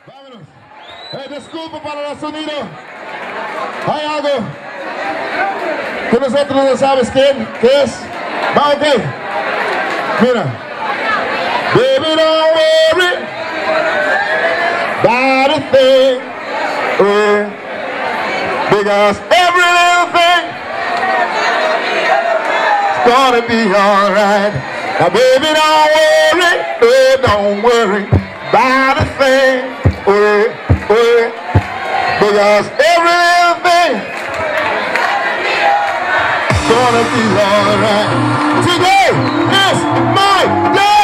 Vámonos. Disculpa para los sonidos. Hay algo que nosotros no sabes qué es. Va, ok. Mira. Baby, don't worry about a thing. Because every little thing is gonna be alright. Now baby, don't worry about a thing. Because every little thing is gonna be alright. Today is my day.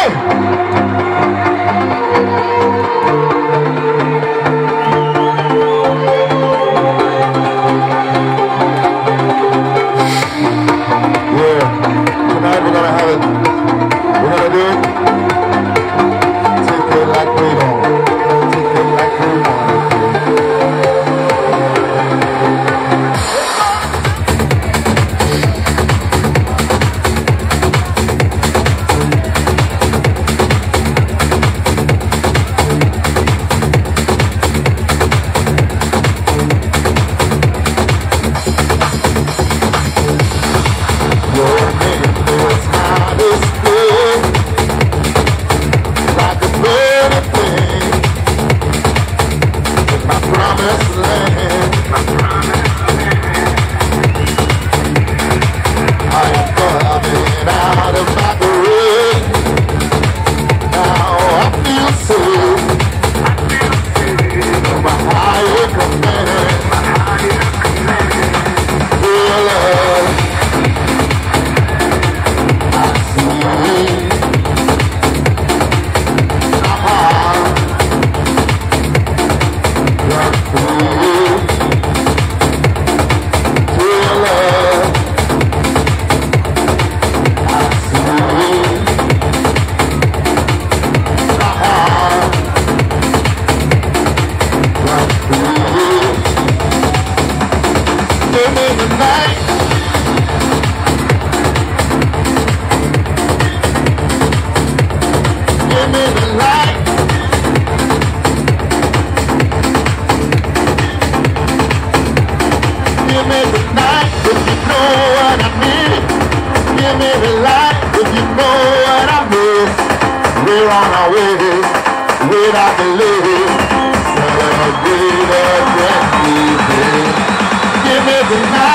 Tonight we're gonna have it. We're gonna do it. Take it like we don't. Take it like we want. We're on our way, without the lady, celebrate again. Give me the night.